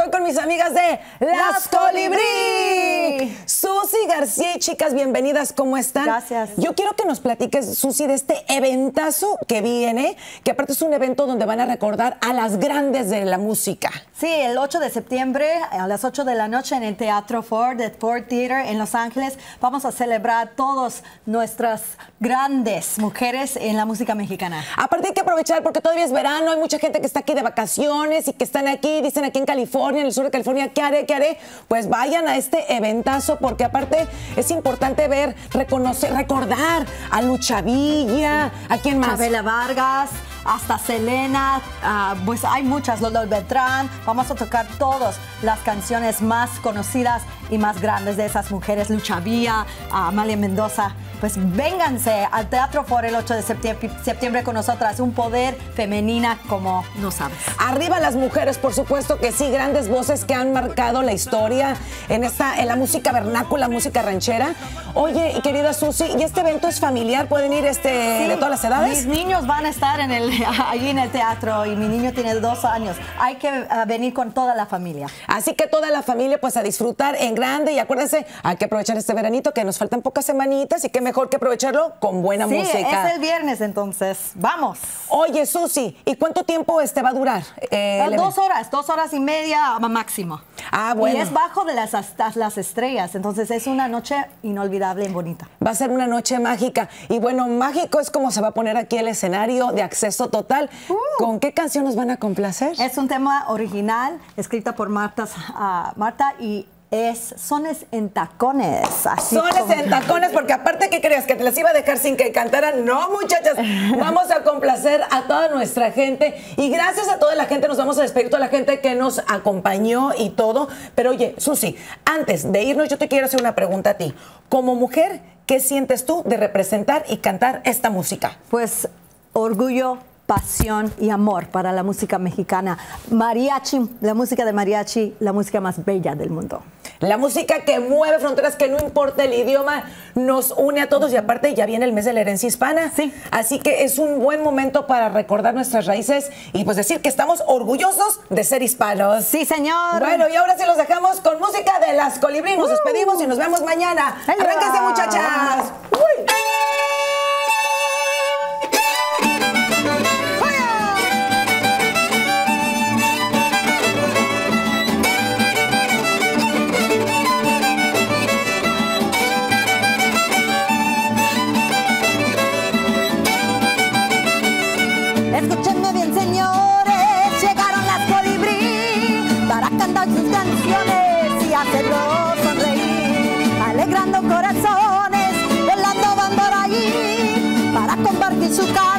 voy con mis amigas de Las Colibrí. Susi García y chicas, bienvenidas, ¿cómo están? Gracias. Yo quiero que nos platiques, Susi, de este eventazo que viene, que aparte es un evento donde van a recordar a las grandes de la música. Sí, el 8 de septiembre a las 8 de la noche en el Teatro Ford, el Ford Theater en Los Ángeles, vamos a celebrar todas nuestras grandes mujeres en la música mexicana. Aparte hay que aprovechar porque todavía es verano, hay mucha gente que está aquí de vacaciones y que están aquí, dicen aquí en California, en el sur de California, ¿qué haré? ¿Qué haré? Pues vayan a este eventazo porque aparte es importante ver, reconocer, recordar a Lucha Villa, ¿a quién más? Chabela Vargas, hasta Selena, pues hay muchas, Lolo Beltrán. Vamos a tocar todas las canciones más conocidas y más grandes de esas mujeres, Lucha Villa, Amalia Mendoza. Pues vénganse al Teatro Ford el 8 de septiembre con nosotras, un poder femenina como no sabes. Arriba las mujeres, por supuesto que sí, grandes voces que han marcado la historia en la música vernácula, música ranchera. Oye, querida Susi, ¿y este evento es familiar? ¿Pueden ir Sí, de todas las edades? Mis niños van a estar allí en el teatro y mi niño tiene 2 años. Hay que venir con toda la familia. Así que toda la familia pues a disfrutar en grande y acuérdense, hay que aprovechar este veranito que nos faltan pocas semanitas y que mejor que aprovecharlo con buena música. Sí, es el viernes, entonces vamos. Oye, Susi, ¿y cuánto tiempo va a durar? 2 horas, 2 horas y media máximo. Ah, bueno. Y es bajo de las estrellas, entonces es una noche inolvidable y bonita. Va a ser una noche mágica. Y bueno, mágico es como se va a poner aquí el escenario de acceso total. ¿Con qué canción nos van a complacer? Es un tema original, escrita por Marta y es Sones en Tacones. Sones en Tacones, porque aparte, ¿qué crees? ¿Que te las iba a dejar sin que cantaran? No, muchachas, vamos a complacer a toda nuestra gente y gracias a toda la gente nos vamos a despedir, toda la gente que nos acompañó y todo. Pero oye, Susi, antes de irnos yo te quiero hacer una pregunta a ti. Como mujer, ¿qué sientes tú de representar y cantar esta música? Pues orgullo, pasión y amor para la música mexicana. Mariachi, la música de mariachi, la música más bella del mundo. La música que mueve fronteras, que no importa el idioma, nos une a todos y aparte ya viene el mes de la herencia hispana. Sí. Así que es un buen momento para recordar nuestras raíces y pues decir que estamos orgullosos de ser hispanos. Sí, señor. Bueno, y ahora sí los dejamos con música de Las Colibrí. Nos despedimos y nos vemos mañana. ¡Arránquense, muchachas! ¡Uy! Escúchenme bien, señores, llegaron Las Colibrí para cantar sus canciones y hacerlos sonreír, alegrando corazones, volando van por allí para compartir su canción.